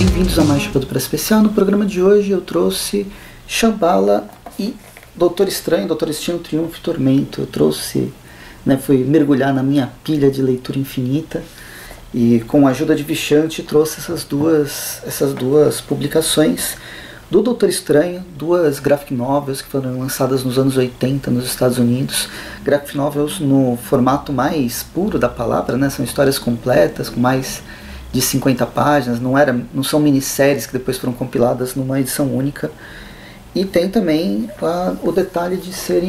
Bem-vindos a mais Chapéu para Especial. No programa de hoje eu trouxe Shambhala e Doutor Estranho, Doutor Destino, Triunfo e Tormento. Eu trouxe, fui mergulhar na minha pilha de leitura infinita e com a ajuda de Vishanti trouxe essas duas publicações do Doutor Estranho, duas graphic novels que foram lançadas nos anos 80 nos Estados Unidos. Graphic novels no formato mais puro da palavra, são histórias completas com mais de 50 páginas, não são minisséries que depois foram compiladas numa edição única. E tem também o detalhe de serem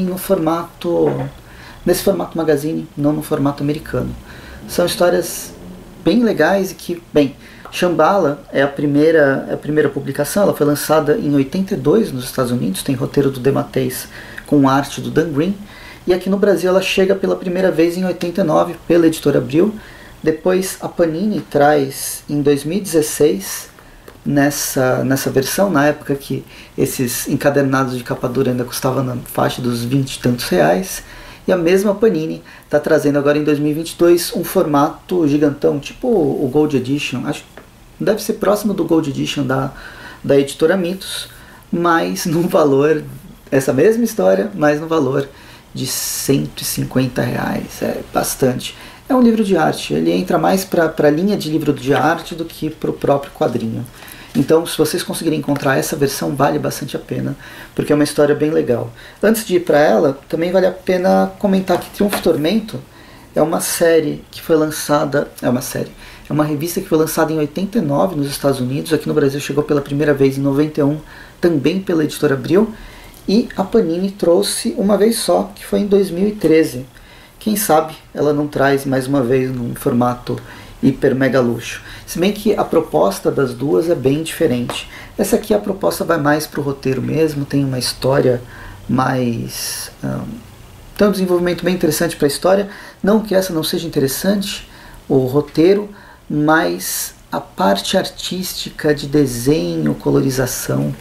nesse formato magazine, não no formato americano. São histórias bem legais e que, Shambhala é a primeira publicação. Ela foi lançada em 82 nos Estados Unidos, tem roteiro do DeMatteis com arte do Dan Green, e aqui no Brasil ela chega pela primeira vez em 89 pela editora Abril. Depois a Panini traz em 2016 nessa versão, na época que esses encadernados de capa dura ainda custavam na faixa dos 20 e tantos reais. E a mesma Panini está trazendo agora em 2022 um formato gigantão, tipo o Gold Edition. Acho que deve ser próximo do Gold Edition da editora Mitos, mas no valor, essa mesma história, mas no valor de 150 reais. É bastante. É um livro de arte, ele entra mais para a linha de livro de arte do que para o próprio quadrinho. Então, se vocês conseguirem encontrar essa versão, vale bastante a pena, porque é uma história bem legal. Antes de ir para ela, também vale a pena comentar que Triunfo e Tormento é uma série que foi lançada... É uma revista que foi lançada em 89 nos Estados Unidos, aqui no Brasil chegou pela primeira vez em 91, também pela editora Abril, e a Panini trouxe uma vez só, que foi em 2013. Quem sabe ela não traz mais uma vez num formato hiper mega luxo. Se bem que a proposta das duas é bem diferente. Essa aqui a proposta vai mais para o roteiro mesmo, tem uma história mais... tem um desenvolvimento bem interessante para a história. Não que essa não seja interessante, o roteiro, mas a parte artística de desenho, colorização,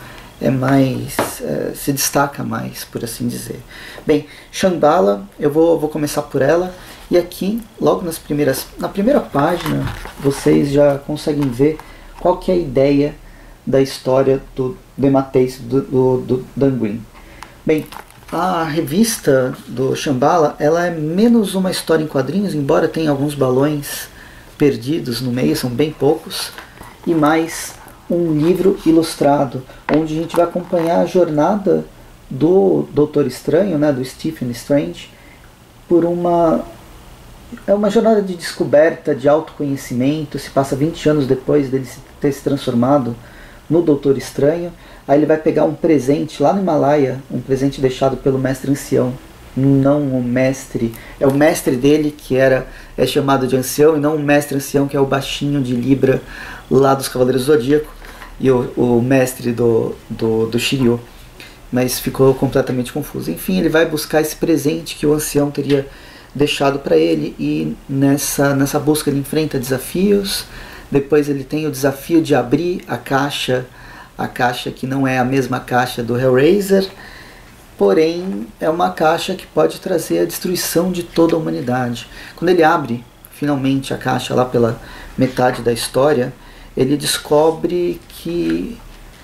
se destaca mais, por assim dizer. Bem, Shambhala, eu vou começar por ela, e aqui, logo na primeira página, vocês já conseguem ver qual que é a ideia da história do DeMatteis, do Dan Green. Bem, a revista do Shambhala, ela é menos uma história em quadrinhos, embora tenha alguns balões perdidos no meio, são bem poucos, e mais um livro ilustrado, onde a gente vai acompanhar a jornada do Doutor Estranho, do Stephen Strange, por uma jornada de descoberta, de autoconhecimento. Se passa 20 anos depois dele ter se transformado no Doutor Estranho. Aí ele vai pegar um presente lá no Himalaia, um presente deixado pelo mestre ancião. Não o mestre, é o mestre dele que é chamado de ancião, e não o mestre ancião que é o baixinho de Libra lá dos Cavaleiros do Zodíaco, e o mestre do Shiryu, mas ficou completamente confuso. Enfim, ele vai buscar esse presente que o ancião teria deixado para ele, e nessa busca ele enfrenta desafios. Depois ele tem o desafio de abrir a caixa que não é a mesma caixa do Hellraiser, porém é uma caixa que pode trazer a destruição de toda a humanidade. Quando ele abre finalmente a caixa lá pela metade da história, ele descobre que,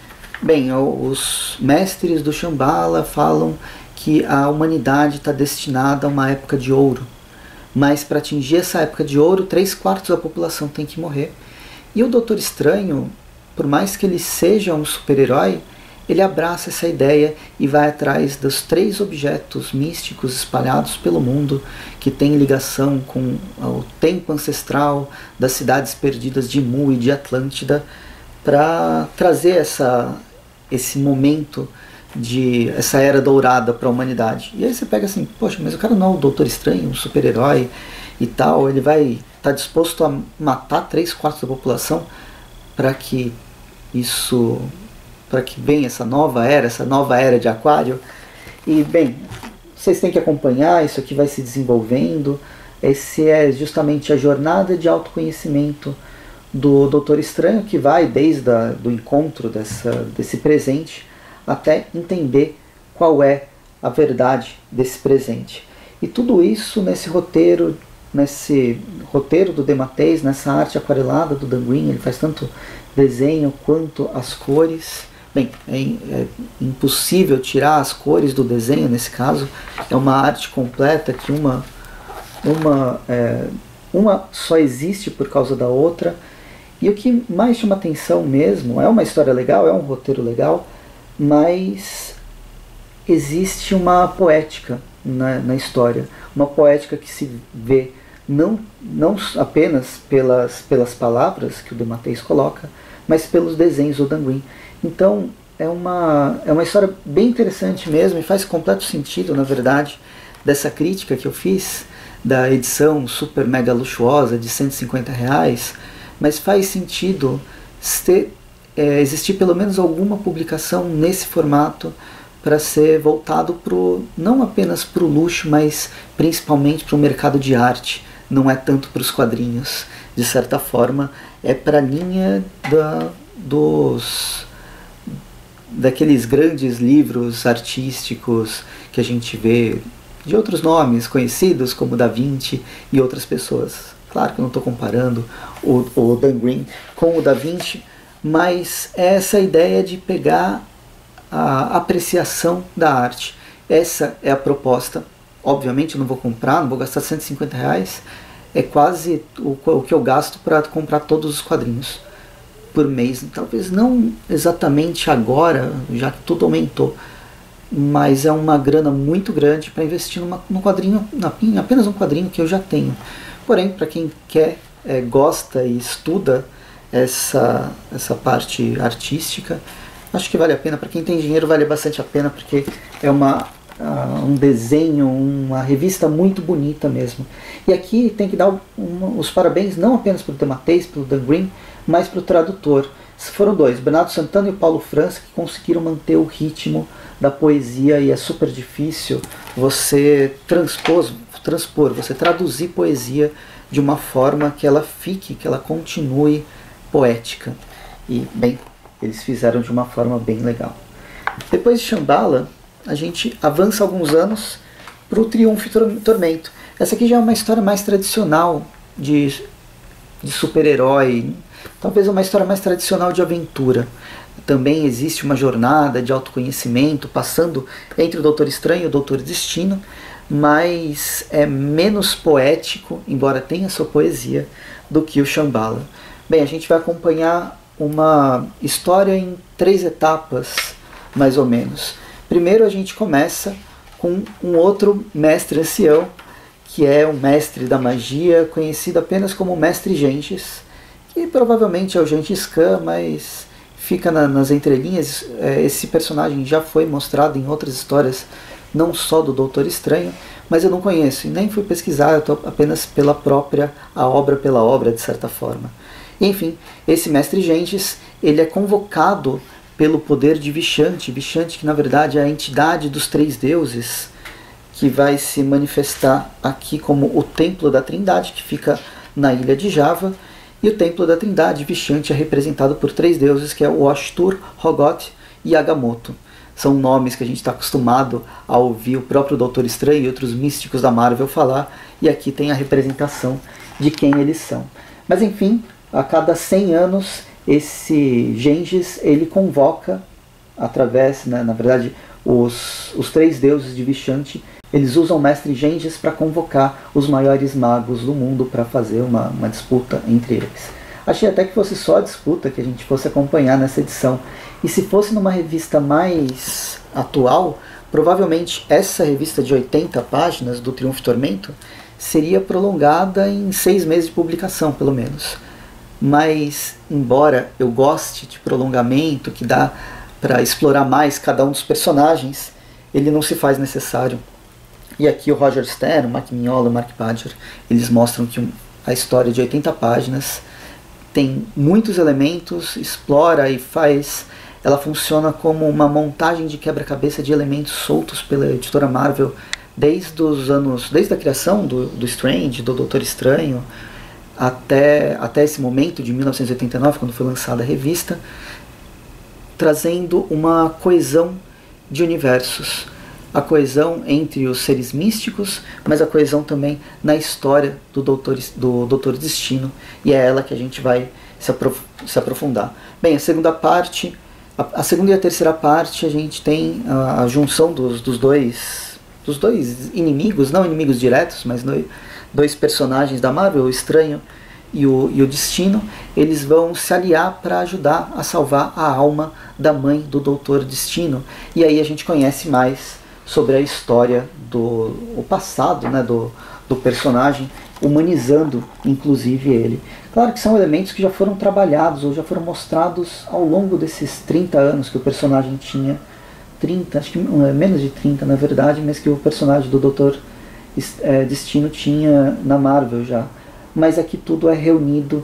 os mestres do Shambhala falam que a humanidade está destinada a uma época de ouro, mas para atingir essa época de ouro, 3/4 da população tem que morrer. E o Doutor Estranho, por mais que ele seja um super-herói, ele abraça essa ideia e vai atrás dos 3 objetos místicos espalhados pelo mundo que têm ligação com o tempo ancestral das cidades perdidas de Mu e de Atlântida, para trazer esse momento essa era dourada para a humanidade. E aí você pega assim, poxa, mas o cara não é o Doutor Estranho, um super-herói e tal, ele vai estar disposto a matar 3/4 da população para que venha essa nova era de Aquário. E vocês têm que acompanhar, isso aqui vai se desenvolvendo. Esse é justamente a jornada de autoconhecimento do Doutor Estranho, que vai desde do encontro desse presente até entender qual é a verdade desse presente. E tudo isso nesse roteiro nesse roteiro do DeMatteis, nessa arte aquarelada do Dan Green. Ele faz tanto desenho quanto as cores. Bem, é impossível tirar as cores do desenho nesse caso. É uma arte completa que uma só existe por causa da outra. E o que mais chama atenção mesmo, é uma história legal, é um roteiro legal, mas existe uma poética na história. Uma poética que se vê não apenas pelas palavras que o DeMatteis coloca, mas pelos desenhos do Dan Green. Então é uma história bem interessante mesmo, e faz completo sentido, na verdade, dessa crítica que eu fiz da edição super mega luxuosa de R$150, mas faz sentido existir pelo menos alguma publicação nesse formato para ser voltado não apenas para o luxo, mas principalmente para o mercado de arte. Não é tanto para os quadrinhos, de certa forma, é para a linha daqueles grandes livros artísticos que a gente vê de outros nomes conhecidos, como Da Vinci e outras pessoas. Claro que eu não estou comparando o Dan Green com o Da Vinci, mas é essa ideia de pegar a apreciação da arte. Essa é a proposta. Obviamente eu não vou comprar, não vou gastar R$150, é quase o que eu gasto para comprar todos os quadrinhos por mês. Talvez não exatamente agora, já que tudo aumentou, mas é uma grana muito grande para investir num quadrinho, em apenas um quadrinho que eu já tenho. Porém, para quem quer, gosta e estuda essa parte artística, acho que vale a pena. Para quem tem dinheiro, vale bastante a pena, porque é um desenho, uma revista muito bonita mesmo. E aqui tem que dar os parabéns não apenas para o DeMatteis, pelo Dan Green, mas para o tradutor. Foram dois, Bernardo Santana e o Paulo França, que conseguiram manter o ritmo da poesia, e é super difícil você transpor, você traduzir poesia de uma forma que ela continue poética. E, bem, eles fizeram de uma forma bem legal. Depois de Shambhala, a gente avança alguns anos para o Triunfo e Tormento. Essa aqui já é uma história mais tradicional de super-herói, talvez uma história mais tradicional de aventura. Também existe uma jornada de autoconhecimento, passando entre o Doutor Estranho e o Doutor Destino, mas é menos poético, embora tenha sua poesia, do que o Shambhala. Bem, a gente vai acompanhar uma história em 3 etapas, mais ou menos. Primeiro a gente começa com um outro mestre ancião, que é o mestre da magia, conhecido apenas como Mestre Gengis, que provavelmente é o Gengis Khan, mas fica nas entrelinhas. Esse personagem já foi mostrado em outras histórias, não só do Doutor Estranho, mas eu não conheço e nem fui pesquisar, eu estou apenas a obra pela obra, de certa forma. Enfim, esse Mestre Gengis, ele é convocado pelo poder de Vishanti, que na verdade é a entidade dos 3 deuses, que vai se manifestar aqui como o Templo da Trindade, que fica na ilha de Java. E o Templo da Trindade, Vishanti, é representado por 3 deuses, que é o Ashtur, Hogot e Agamotto. São nomes que a gente está acostumado a ouvir o próprio Doutor Estranho e outros místicos da Marvel falar, e aqui tem a representação de quem eles são. Mas enfim, a cada 100 anos, esse Gengis, ele convoca, através, na verdade, os 3 deuses de Vishanti, eles usam o Mestre Gengis para convocar os maiores magos do mundo para fazer uma disputa entre eles. Achei até que fosse só a disputa que a gente fosse acompanhar nessa edição. E se fosse numa revista mais atual, provavelmente essa revista de 80 páginas do Triunfo e Tormento seria prolongada em 6 meses de publicação, pelo menos. Mas, embora eu goste de prolongamento, que dá para explorar mais cada um dos personagens, ele não se faz necessário. E aqui o Roger Stern, o Mike Mignola, o Mark Badger, eles mostram que a história de 80 páginas tem muitos elementos, explora e faz... Ela funciona como uma montagem de quebra-cabeça de elementos soltos pela editora Marvel desde a criação do Strange, do Doutor Estranho, até esse momento de 1989, quando foi lançada a revista, trazendo uma coesão de universos. a coesão entre os seres místicos, mas a coesão também na história do Doutor Destino, e é ela que a gente vai se aprofundar. Bem, a segunda parte, a segunda e a terceira parte, a gente tem a junção dos dois inimigos, não inimigos diretos, mas dois personagens da Marvel, o Estranho e o Destino. Eles vão se aliar para ajudar a salvar a alma da mãe do Doutor Destino, e aí a gente conhece mais sobre a história o passado, né, do personagem, humanizando inclusive ele. Claro que são elementos que já foram trabalhados ou já foram mostrados ao longo desses 30 anos que o personagem tinha. 30, acho que menos de 30 na verdade, mas que o personagem do Doutor Destino tinha na Marvel já. Mas aqui tudo é reunido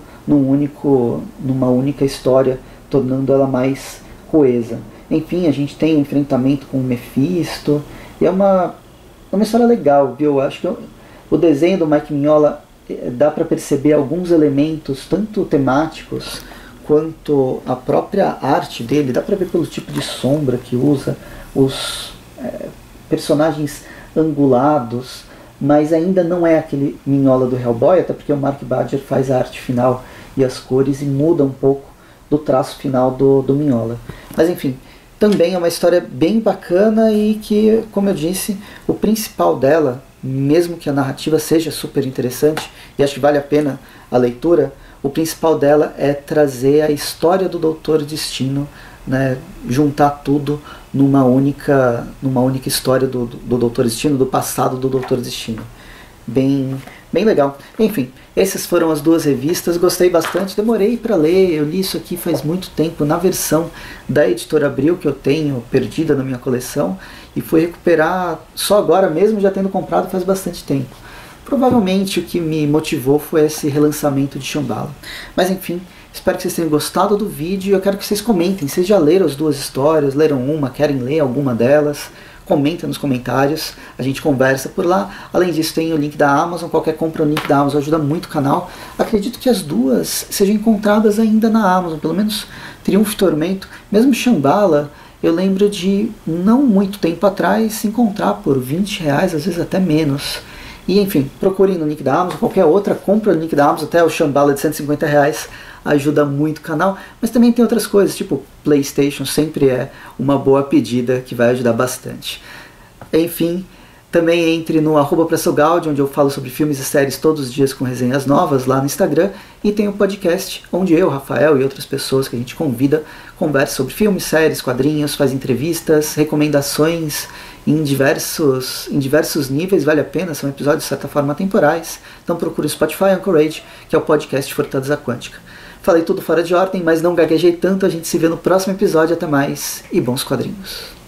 numa única história, tornando ela mais coesa. Enfim, a gente tem um enfrentamento com o Mephisto, e é uma história legal, viu? Eu acho que o desenho do Mike Mignola dá para perceber alguns elementos, tanto temáticos, quanto a própria arte dele, dá para ver pelo tipo de sombra que usa, os personagens angulados, mas ainda não é aquele Mignola do Hellboy, até porque o Mark Badger faz a arte final e as cores e muda um pouco do traço final do Mignola. Mas enfim, também é uma história bem bacana e que, como eu disse, o principal dela, mesmo que a narrativa seja super interessante, e acho que vale a pena a leitura, o principal dela é trazer a história do Doutor Destino, né, juntar tudo numa única história do Doutor Destino, do passado do Doutor Destino. Bem legal. Enfim, essas foram as duas revistas, gostei bastante, demorei para ler, eu li isso aqui faz muito tempo, na versão da Editora Abril, que eu tenho perdida na minha coleção, e fui recuperar só agora mesmo, já tendo comprado faz bastante tempo. Provavelmente o que me motivou foi esse relançamento de Shambhala. Mas enfim, espero que vocês tenham gostado do vídeo e eu quero que vocês comentem. Vocês já leram as duas histórias, leram uma, querem ler alguma delas? Comenta nos comentários, a gente conversa por lá. Além disso, tem o link da Amazon, qualquer compra no link da Amazon ajuda muito o canal. Acredito que as duas sejam encontradas ainda na Amazon, pelo menos Triunfo e Tormento. Mesmo Shambhala, eu lembro de, não muito tempo atrás, se encontrar por R$20, às vezes até menos. E enfim, procurem no link da Amazon, qualquer outra, compra no link da Amazon, até o Shambhala de R$150, ajuda muito o canal. Mas também tem outras coisas, tipo PlayStation, sempre é uma boa pedida que vai ajudar bastante. Enfim, também entre no @pressogaudi, onde eu falo sobre filmes e séries todos os dias com resenhas novas lá no Instagram. E tem um podcast onde eu, Rafael e outras pessoas que a gente convida, conversa sobre filmes, séries, quadrinhos, faz entrevistas, recomendações em diversos níveis, vale a pena, são episódios de certa forma temporais. Então procure o Spotify Anchorage, que é o podcast Fortaleza Quântica. Falei tudo fora de ordem, mas não gaguejei tanto, a gente se vê no próximo episódio, até mais e bons quadrinhos.